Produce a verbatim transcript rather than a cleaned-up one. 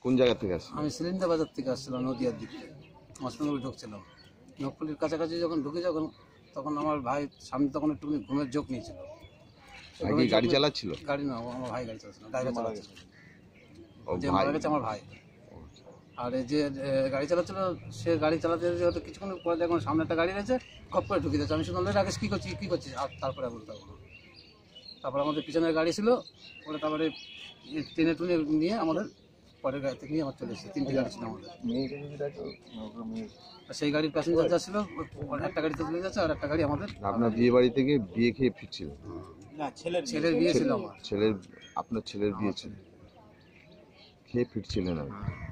কোন জায়গা থেকে আসছেন? আমি সিলিন্ডার বাজার থেকে আসছিলাম, নদীয়ার দিক থেকে মসলানগরে ঢুকছিলাম। নকপুলির কাছাকাছি যখন ঢুকে যখন তখন আমার ভাই সামনে তখন একটু ঘুমের ঝোঁক নিয়েছিল। আগে গাড়ি চালাচ্ছিল? গাড়ি না, আমার ভাই গাড়ি চালাচ্ছিল, ড্রাইভার চালাচ্ছিল। ও যে ভাই মারা গেছে আমার ভাই। আর এই যে এ, গাড়ি চালাচ্ছিল সে গাড়ি চালাতে হয়তো কিছুক্ষণ পরে দেখুন সামনে একটা গাড়ি রয়েছে, খপ করে ঢুকে যাচ্ছে। আমি শুধু রাকেশ কী করছি কী করছিস, আর তারপরে বলতে পারবো না। তারপরে আমাদের পিছনের গাড়ি ছিল, ওরা তারপরে টেনে টুনে নিয়ে আমাদের পরের গাড়ি থেকে নিয়ে আমার চলে এসেছে। তিনটে গাড়ি ছিল আমাদের। আর সেই গাড়ির প্যাসেঞ্জার যা ছিল একটা গাড়িতে চলে যাচ্ছে, আর একটা গাড়ি আমাদের। আপনার বিয়ে বাড়ি থেকে বিয়ে খেয়ে ফিরছিল? না, ছেলের ছেলের বিয়ে ছিল আমার। ছেলের আপনার ছেলের বিয়ে ছিল, খেয়ে ফিরছিলেন আর